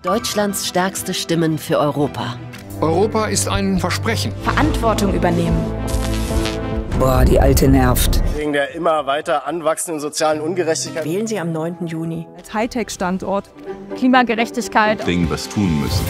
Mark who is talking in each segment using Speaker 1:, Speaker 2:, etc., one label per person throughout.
Speaker 1: Deutschlands stärkste Stimmen für Europa.
Speaker 2: Europa ist ein Versprechen.
Speaker 3: Verantwortung übernehmen.
Speaker 4: Boah, die Alte nervt.
Speaker 5: Wegen der immer weiter anwachsenden sozialen Ungerechtigkeit.
Speaker 3: Wählen Sie am 9. Juni.
Speaker 6: Als Hightech-Standort. Klimagerechtigkeit.
Speaker 7: Dringend was tun müssen.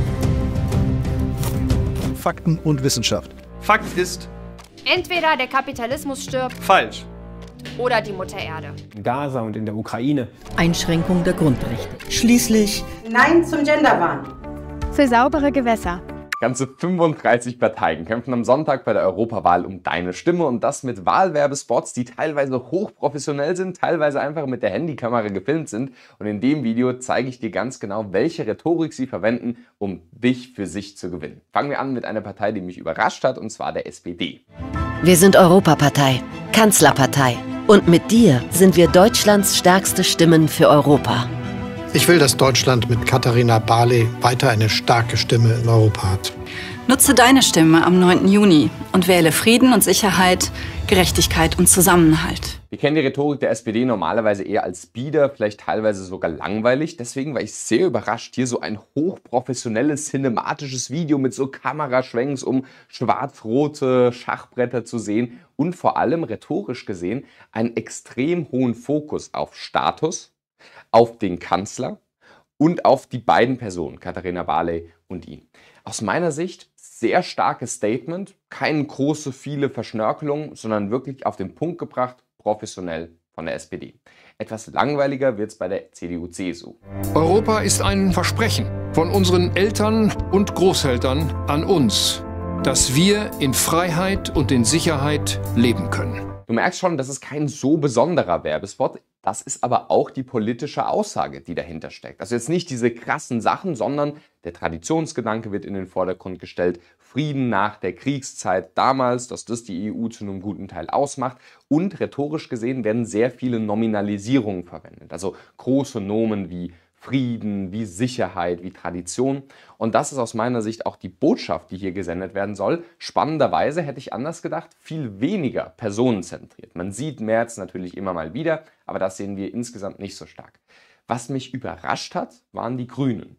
Speaker 8: Fakten und Wissenschaft.
Speaker 9: Fakt ist:
Speaker 10: entweder der Kapitalismus stirbt.
Speaker 9: Falsch.
Speaker 10: Oder die Mutter Erde.
Speaker 11: In Gaza und in der Ukraine.
Speaker 4: Einschränkung der Grundrechte.
Speaker 12: Schließlich
Speaker 13: Nein zum Genderwahn.
Speaker 14: Für saubere Gewässer.
Speaker 15: Ganze 35 Parteien kämpfen am Sonntag bei der Europawahl um deine Stimme und das mit Wahlwerbespots, die teilweise hochprofessionell sind, teilweise einfach mit der Handykamera gefilmt sind. Und in dem Video zeige ich dir ganz genau, welche Rhetorik sie verwenden, um dich für sich zu gewinnen. Fangen wir an mit einer Partei, die mich überrascht hat, und zwar der SPD.
Speaker 1: Wir sind Europapartei, Kanzlerpartei. Und mit dir sind wir Deutschlands stärkste Stimmen für Europa.
Speaker 2: Ich will, dass Deutschland mit Katharina Barley weiter eine starke Stimme in Europa hat.
Speaker 12: Nutze deine Stimme am 9. Juni und wähle Frieden und Sicherheit, Gerechtigkeit und Zusammenhalt.
Speaker 15: Wir kennen die Rhetorik der SPD normalerweise eher als bieder, vielleicht teilweise sogar langweilig. Deswegen war ich sehr überrascht, hier so ein hochprofessionelles, cinematisches Video mit so Kameraschwenks, um schwarz-rote Schachbretter zu sehen und vor allem rhetorisch gesehen einen extrem hohen Fokus auf Status, auf den Kanzler und auf die beiden Personen, Katharina Barley und ihn. Aus meiner Sicht sehr starkes Statement, keine große, viele Verschnörkelungen, sondern wirklich auf den Punkt gebracht, professionell von der SPD. Etwas langweiliger wird es bei der CDU-CSU.
Speaker 2: Europa ist ein Versprechen von unseren Eltern und Großeltern an uns, dass wir in Freiheit und in Sicherheit leben können.
Speaker 15: Du merkst schon, das ist kein so besonderer Werbespot. Das ist aber auch die politische Aussage, die dahinter steckt. Also jetzt nicht diese krassen Sachen, sondern der Traditionsgedanke wird in den Vordergrund gestellt. Frieden nach der Kriegszeit damals, dass das die EU zu einem guten Teil ausmacht. Und rhetorisch gesehen werden sehr viele Nominalisierungen verwendet. Also große Nomen wie Frieden, wie Sicherheit, wie Tradition. Und das ist aus meiner Sicht auch die Botschaft, die hier gesendet werden soll. Spannenderweise hätte ich anders gedacht, viel weniger personenzentriert. Man sieht Merz natürlich immer mal wieder, aber das sehen wir insgesamt nicht so stark. Was mich überrascht hat, waren die Grünen.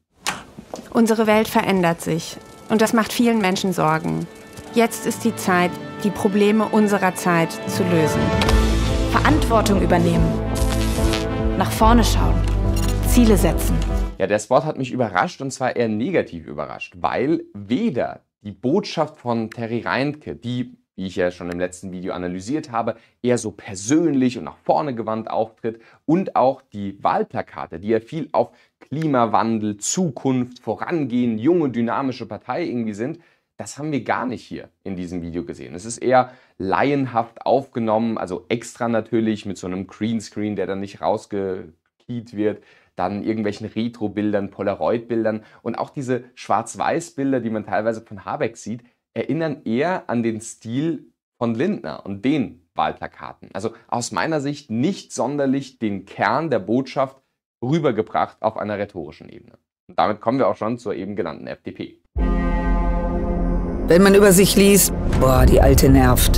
Speaker 3: Unsere Welt verändert sich und das macht vielen Menschen Sorgen. Jetzt ist die Zeit, die Probleme unserer Zeit zu lösen. Verantwortung übernehmen. Nach vorne schauen. Ziele setzen.
Speaker 15: Ja, der Spot hat mich überrascht und zwar eher negativ überrascht, weil weder die Botschaft von Terry Reintke, die, wie ich ja schon im letzten Video analysiert habe, eher so persönlich und nach vorne gewandt auftritt und auch die Wahlplakate, die ja viel auf Klimawandel, Zukunft, Vorangehen, junge, dynamische Partei irgendwie sind, das haben wir gar nicht hier in diesem Video gesehen. Es ist eher laienhaft aufgenommen, also extra natürlich mit so einem Greenscreen, der dann nicht rausgekiet wird, dann irgendwelchen Retro-Bildern, Polaroid-Bildern und auch diese Schwarz-Weiß-Bilder, die man teilweise von Habeck sieht, erinnern eher an den Stil von Lindner und den Wahlplakaten. Also aus meiner Sicht nicht sonderlich den Kern der Botschaft rübergebracht auf einer rhetorischen Ebene. Und damit kommen wir auch schon zur eben genannten FDP.
Speaker 4: Wenn man über sich liest, boah, die Alte nervt.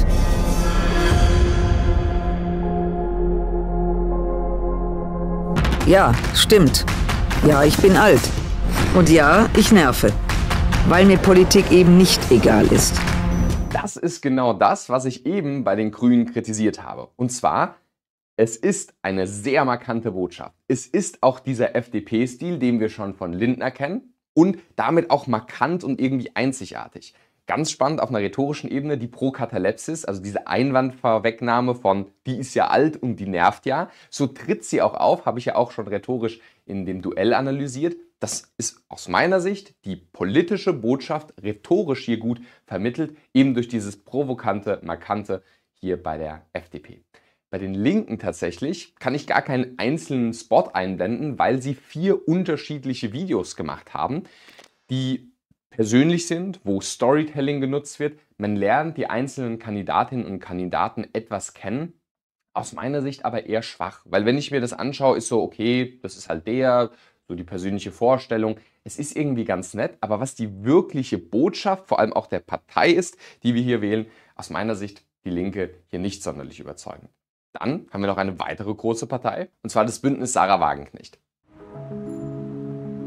Speaker 4: Ja, stimmt. Ja, ich bin alt. Und ja, ich nerve. Weil mir Politik eben nicht egal ist.
Speaker 15: Das ist genau das, was ich eben bei den Grünen kritisiert habe. Und zwar, es ist eine sehr markante Botschaft. Es ist auch dieser FDP-Stil, den wir schon von Lindner kennen und damit auch markant und irgendwie einzigartig. Ganz spannend auf einer rhetorischen Ebene die Prokatalepsis, also diese Einwandvorwegnahme von die ist ja alt und die nervt ja. So tritt sie auch auf, habe ich ja auch schon rhetorisch in dem Duell analysiert. Das ist aus meiner Sicht die politische Botschaft rhetorisch hier gut vermittelt, eben durch dieses provokante, markante hier bei der FDP. Bei den Linken tatsächlich kann ich gar keinen einzelnen Spot einblenden, weil sie 4 unterschiedliche Videos gemacht haben, die persönlich sind, wo Storytelling genutzt wird. Man lernt die einzelnen Kandidatinnen und Kandidaten etwas kennen. Aus meiner Sicht aber eher schwach, weil wenn ich mir das anschaue, ist so, okay, das ist halt der, so die persönliche Vorstellung. Es ist irgendwie ganz nett, aber was die wirkliche Botschaft, vor allem auch der Partei ist, die wir hier wählen, aus meiner Sicht die Linke hier nicht sonderlich überzeugend. Dann haben wir noch eine weitere große Partei, und zwar das Bündnis Sarah Wagenknecht.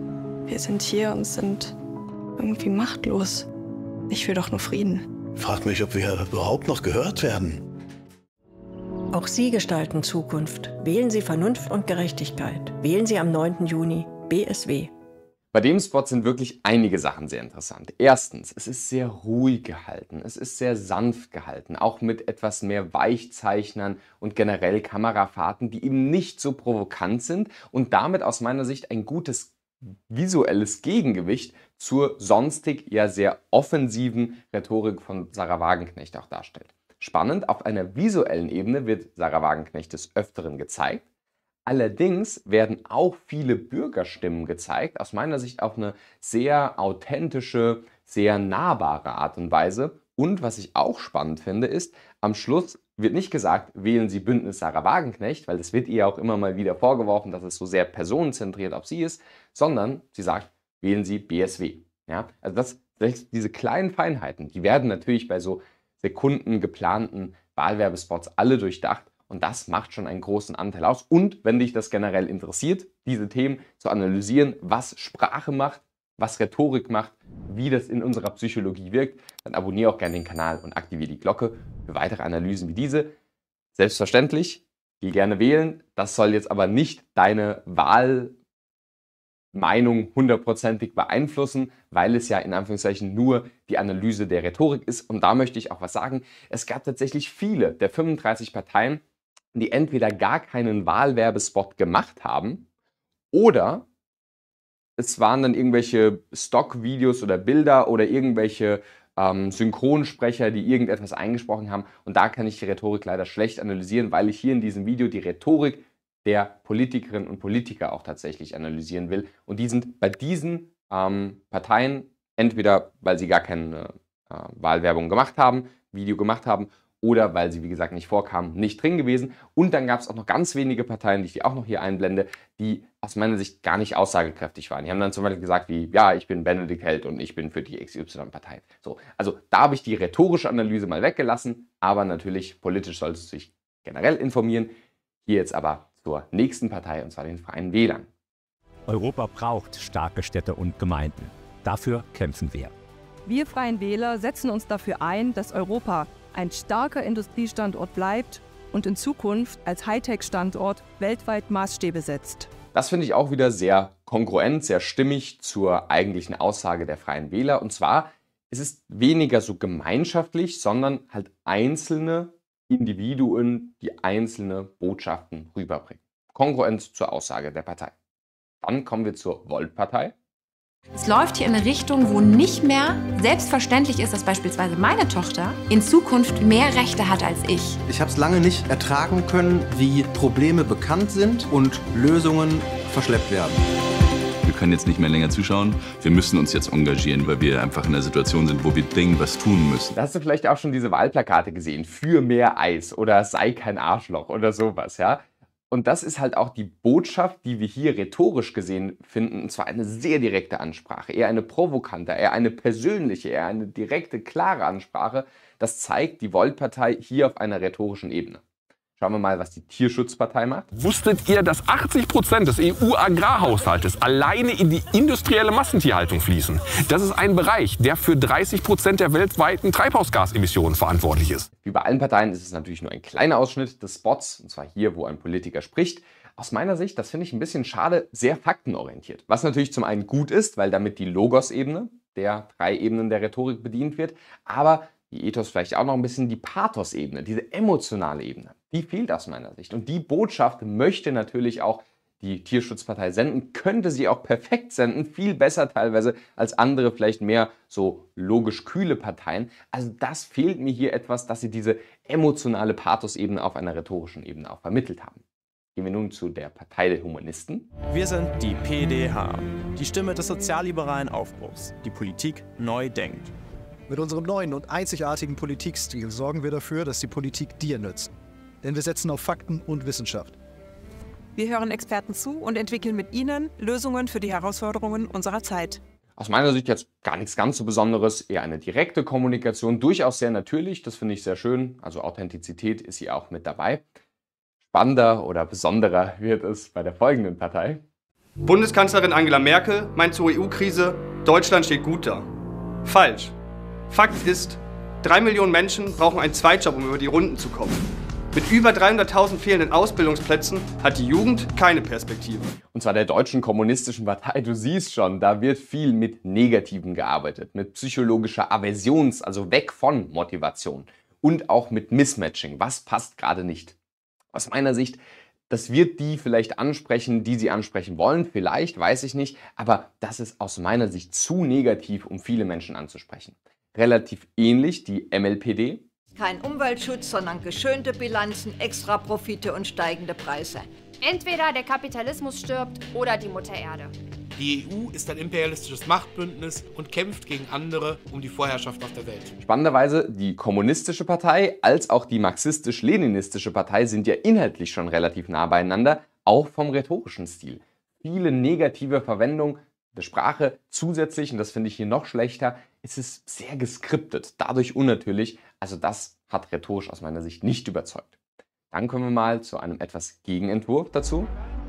Speaker 12: Wir sind hier und sind irgendwie machtlos. Ich will doch nur Frieden.
Speaker 8: Frag mich, ob wir überhaupt noch gehört werden.
Speaker 7: Auch Sie gestalten Zukunft. Wählen Sie Vernunft und Gerechtigkeit. Wählen Sie am 9. Juni BSW.
Speaker 15: Bei dem Spot sind wirklich einige Sachen sehr interessant. Erstens, es ist sehr ruhig gehalten, es ist sehr sanft gehalten, auch mit etwas mehr Weichzeichnern und generell Kamerafahrten, die eben nicht so provokant sind und damit aus meiner Sicht ein gutes visuelles Gegengewicht zur sonstig ja sehr offensiven Rhetorik von Sarah Wagenknecht auch darstellt. Spannend, auf einer visuellen Ebene wird Sarah Wagenknecht des Öfteren gezeigt. Allerdings werden auch viele Bürgerstimmen gezeigt, aus meiner Sicht auf eine sehr authentische, sehr nahbare Art und Weise. Und was ich auch spannend finde, ist, am Schluss wird nicht gesagt, wählen Sie Bündnis Sarah Wagenknecht, weil das wird ihr auch immer mal wieder vorgeworfen, dass es so sehr personenzentriert auf sie ist, sondern sie sagt, wählen Sie BSW. Ja? Also diese kleinen Feinheiten, die werden natürlich bei so Sekunden geplanten Wahlwerbespots alle durchdacht. Und das macht schon einen großen Anteil aus. Und wenn dich das generell interessiert, diese Themen zu analysieren, was Sprache macht, was Rhetorik macht, wie das in unserer Psychologie wirkt, dann abonniere auch gerne den Kanal und aktiviere die Glocke für weitere Analysen wie diese. Selbstverständlich, geh gerne wählen. Das soll jetzt aber nicht deine Wahlmeinung hundertprozentig beeinflussen, weil es ja in Anführungszeichen nur die Analyse der Rhetorik ist. Und da möchte ich auch was sagen. Es gab tatsächlich viele der 35 Parteien, die entweder gar keinen Wahlwerbespot gemacht haben oder es waren dann irgendwelche Stockvideos oder Bilder oder irgendwelche Synchronsprecher, die irgendetwas eingesprochen haben. Und da kann ich die Rhetorik leider schlecht analysieren, weil ich hier in diesem Video die Rhetorik der Politikerinnen und Politiker auch tatsächlich analysieren will. Und die sind bei diesen Parteien entweder, weil sie gar keine Wahlwerbung gemacht haben, Video gemacht haben, oder weil sie, wie gesagt, nicht vorkamen, nicht drin gewesen. Und dann gab es auch noch ganz wenige Parteien, die ich auch noch hier einblende, die aus meiner Sicht gar nicht aussagekräftig waren. Die haben dann zum Beispiel gesagt wie, ja, ich bin Benedikt Held und ich bin für die XY-Partei. So, also da habe ich die rhetorische Analyse mal weggelassen, aber natürlich politisch solltest du dich generell informieren. Hier jetzt aber zur nächsten Partei, und zwar den Freien Wählern.
Speaker 9: Europa braucht starke Städte und Gemeinden. Dafür kämpfen wir.
Speaker 6: Wir Freien Wähler setzen uns dafür ein, dass Europa ein starker Industriestandort bleibt und in Zukunft als Hightech-Standort weltweit Maßstäbe setzt.
Speaker 15: Das finde ich auch wieder sehr kongruent, sehr stimmig zur eigentlichen Aussage der Freien Wähler. Und zwar ist es weniger so gemeinschaftlich, sondern halt einzelne Individuen, die einzelne Botschaften rüberbringen. Kongruent zur Aussage der Partei. Dann kommen wir zur Volt-Partei.
Speaker 10: Es läuft hier in eine Richtung, wo nicht mehr selbstverständlich ist, dass beispielsweise meine Tochter in Zukunft mehr Rechte hat als ich.
Speaker 13: Ich habe es lange nicht ertragen können, wie Probleme bekannt sind und Lösungen verschleppt werden.
Speaker 16: Wir können jetzt nicht mehr länger zuschauen. Wir müssen uns jetzt engagieren, weil wir einfach in einer Situation sind, wo wir dringend was tun müssen.
Speaker 15: Da hast du vielleicht auch schon diese Wahlplakate gesehen. Für mehr Eis oder sei kein Arschloch oder sowas, ja. Und das ist halt auch die Botschaft, die wir hier rhetorisch gesehen finden, und zwar eine sehr direkte Ansprache, eher eine provokante, eher eine persönliche, eher eine direkte, klare Ansprache. Das zeigt die Volt-Partei hier auf einer rhetorischen Ebene. Schauen wir mal, was die Tierschutzpartei macht.
Speaker 17: Wusstet ihr, dass 80% des EU-Agrarhaushaltes alleine in die industrielle Massentierhaltung fließen? Das ist ein Bereich, der für 30% der weltweiten Treibhausgasemissionen verantwortlich ist.
Speaker 15: Wie bei allen Parteien ist es natürlich nur ein kleiner Ausschnitt des Spots, und zwar hier, wo ein Politiker spricht. Aus meiner Sicht, das finde ich ein bisschen schade, sehr faktenorientiert. Was natürlich zum einen gut ist, weil damit die Logos-Ebene der 3 Ebenen der Rhetorik bedient wird, aber die Ethos vielleicht auch noch ein bisschen die Pathos-Ebene, diese emotionale Ebene, die fehlt aus meiner Sicht. Und die Botschaft möchte natürlich auch die Tierschutzpartei senden, könnte sie auch perfekt senden, viel besser teilweise als andere, vielleicht mehr so logisch kühle Parteien. Also das fehlt mir hier etwas, dass sie diese emotionale Pathos-Ebene auf einer rhetorischen Ebene auch vermittelt haben. Gehen wir nun zu der Partei der Humanisten.
Speaker 18: Wir sind die PDH, die Stimme des sozialliberalen Aufbruchs, die Politik neu denkt.
Speaker 8: Mit unserem neuen und einzigartigen Politikstil sorgen wir dafür, dass die Politik dir nützt. Denn wir setzen auf Fakten und Wissenschaft.
Speaker 19: Wir hören Experten zu und entwickeln mit ihnen Lösungen für die Herausforderungen unserer Zeit.
Speaker 15: Aus meiner Sicht jetzt gar nichts ganz so Besonderes, eher eine direkte Kommunikation, durchaus sehr natürlich, das finde ich sehr schön. Also Authentizität ist hier auch mit dabei. Spannender oder besonderer wird es bei der folgenden Partei.
Speaker 20: Bundeskanzlerin Angela Merkel meint zur EU-Krise, Deutschland steht gut da. Falsch. Fakt ist, 3 Millionen Menschen brauchen einen Zweitjob, um über die Runden zu kommen. Mit über 300.000 fehlenden Ausbildungsplätzen hat die Jugend keine Perspektive.
Speaker 15: Und zwar der Deutschen Kommunistischen Partei. Du siehst schon, da wird viel mit Negativen gearbeitet, mit psychologischer Aversions-, also weg von Motivation und auch mit Mismatching. Was passt gerade nicht? Aus meiner Sicht, das wird die vielleicht ansprechen, die sie ansprechen wollen, vielleicht, weiß ich nicht, aber das ist aus meiner Sicht zu negativ, um viele Menschen anzusprechen. Relativ ähnlich die MLPD.
Speaker 21: Kein Umweltschutz, sondern geschönte Bilanzen, Extraprofite und steigende Preise.
Speaker 22: Entweder der Kapitalismus stirbt oder die Mutter Erde.
Speaker 23: Die EU ist ein imperialistisches Machtbündnis und kämpft gegen andere um die Vorherrschaft auf der Welt.
Speaker 15: Spannenderweise, die Kommunistische Partei als auch die Marxistisch-Leninistische Partei sind ja inhaltlich schon relativ nah beieinander, auch vom rhetorischen Stil. Viele negative Verwendung der Sprache zusätzlich, und das finde ich hier noch schlechter, ist es sehr geskriptet, dadurch unnatürlich. Also das hat rhetorisch aus meiner Sicht nicht überzeugt. Dann kommen wir mal zu einem etwas Gegenentwurf dazu.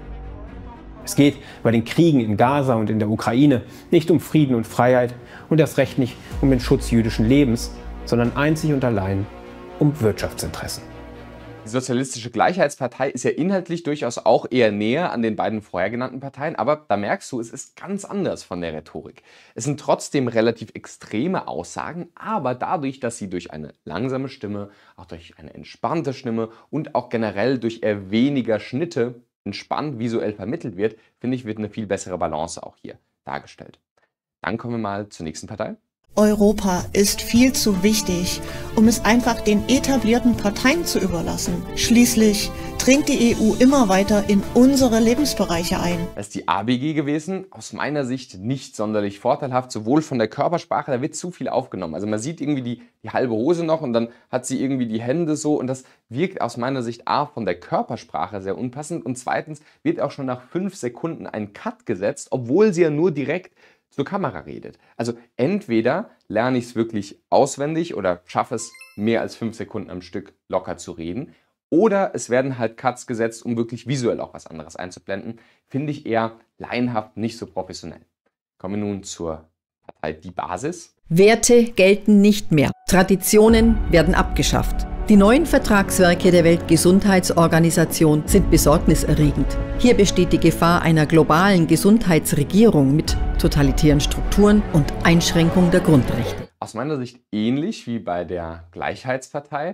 Speaker 11: Es geht bei den Kriegen in Gaza und in der Ukraine nicht um Frieden und Freiheit und erst recht nicht um den Schutz jüdischen Lebens, sondern einzig und allein um Wirtschaftsinteressen.
Speaker 15: Die Sozialistische Gleichheitspartei ist ja inhaltlich durchaus auch eher näher an den beiden vorher genannten Parteien, aber da merkst du, es ist ganz anders von der Rhetorik. Es sind trotzdem relativ extreme Aussagen, aber dadurch, dass sie durch eine langsame Stimme, auch durch eine entspannte Stimme und auch generell durch eher weniger Schnitte entspannt visuell vermittelt wird, finde ich, wird eine viel bessere Balance auch hier dargestellt. Dann kommen wir mal zur nächsten Partei.
Speaker 24: Europa ist viel zu wichtig, um es einfach den etablierten Parteien zu überlassen. Schließlich dringt die EU immer weiter in unsere Lebensbereiche ein.
Speaker 15: Das ist die ABG gewesen, aus meiner Sicht nicht sonderlich vorteilhaft, sowohl von der Körpersprache, da wird zu viel aufgenommen. Also man sieht irgendwie die halbe Hose noch und dann hat sie irgendwie die Hände so und das wirkt aus meiner Sicht A von der Körpersprache sehr unpassend und zweitens wird auch schon nach 5 Sekunden ein Cut gesetzt, obwohl sie ja nur direkt zur Kamera redet. Also entweder lerne ich es wirklich auswendig oder schaffe es mehr als 5 Sekunden am Stück locker zu reden oder es werden halt Cuts gesetzt, um wirklich visuell auch was anderes einzublenden. Finde ich eher laienhaft, nicht so professionell. Kommen wir nun zur Partei Die Basis.
Speaker 25: Werte gelten nicht mehr. Traditionen werden abgeschafft. Die neuen Vertragswerke der Weltgesundheitsorganisation sind besorgniserregend. Hier besteht die Gefahr einer globalen Gesundheitsregierung mit totalitären Strukturen und Einschränkung der Grundrechte.
Speaker 15: Aus meiner Sicht ähnlich wie bei der Gleichheitspartei.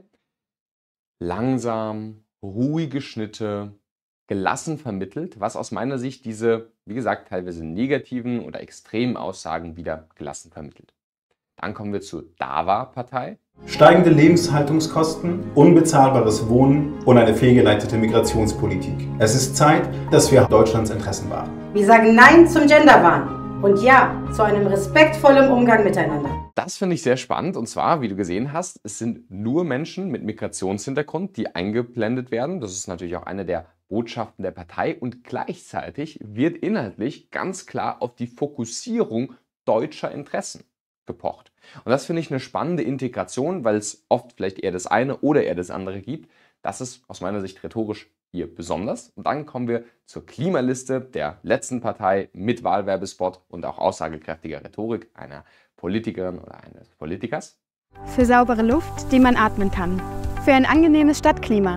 Speaker 15: Langsam, ruhige Schnitte, gelassen vermittelt, was aus meiner Sicht diese, wie gesagt, teilweise negativen oder extremen Aussagen wieder gelassen vermittelt. Dann kommen wir zur DAWA-Partei.
Speaker 26: Steigende Lebenshaltungskosten, unbezahlbares Wohnen und eine fehlgeleitete Migrationspolitik. Es ist Zeit, dass wir Deutschlands Interessen wahren.
Speaker 27: Wir sagen Nein zum Genderwahn und Ja zu einem respektvollen Umgang miteinander.
Speaker 15: Das finde ich sehr spannend und zwar, wie du gesehen hast, es sind nur Menschen mit Migrationshintergrund, die eingeblendet werden. Das ist natürlich auch eine der Botschaften der Partei und gleichzeitig wird inhaltlich ganz klar auf die Fokussierung deutscher Interessen gepocht. Und das finde ich eine spannende Integration, weil es oft vielleicht eher das eine oder eher das andere gibt. Das ist aus meiner Sicht rhetorisch hier besonders. Und dann kommen wir zur Klimaliste der letzten Partei mit Wahlwerbespot und auch aussagekräftiger Rhetorik einer Politikerin oder eines Politikers.
Speaker 14: Für saubere Luft, die man atmen kann. Für ein angenehmes Stadtklima.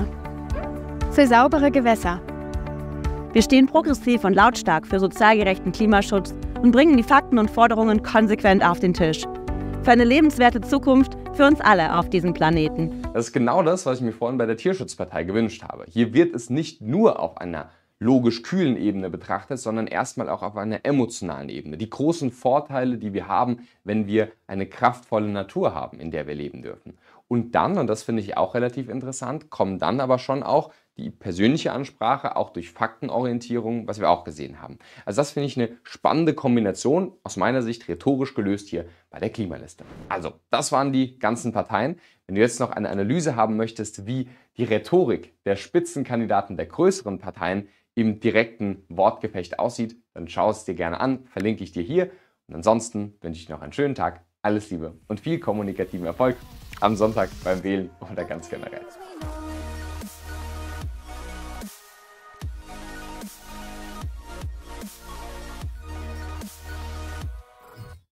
Speaker 14: Für saubere Gewässer.
Speaker 28: Wir stehen progressiv und lautstark für sozial gerechten Klimaschutz und bringen die Fakten und Forderungen konsequent auf den Tisch. Für eine lebenswerte Zukunft für uns alle auf diesem Planeten.
Speaker 15: Das ist genau das, was ich mir vorhin bei der Tierschutzpartei gewünscht habe. Hier wird es nicht nur auf einer logisch kühlen Ebene betrachtet, sondern erstmal auch auf einer emotionalen Ebene. Die großen Vorteile, die wir haben, wenn wir eine kraftvolle Natur haben, in der wir leben dürfen. Und dann, und das finde ich auch relativ interessant, kommen dann aber schon auch die persönliche Ansprache, auch durch Faktenorientierung, was wir auch gesehen haben. Also das finde ich eine spannende Kombination, aus meiner Sicht rhetorisch gelöst hier bei der Klimaliste. Also, das waren die ganzen Parteien. Wenn du jetzt noch eine Analyse haben möchtest, wie die Rhetorik der Spitzenkandidaten der größeren Parteien im direkten Wortgefecht aussieht, dann schau es dir gerne an, verlinke ich dir hier. Und ansonsten wünsche ich noch einen schönen Tag, alles Liebe und viel kommunikativen Erfolg am Sonntag beim Wählen oder ganz generell.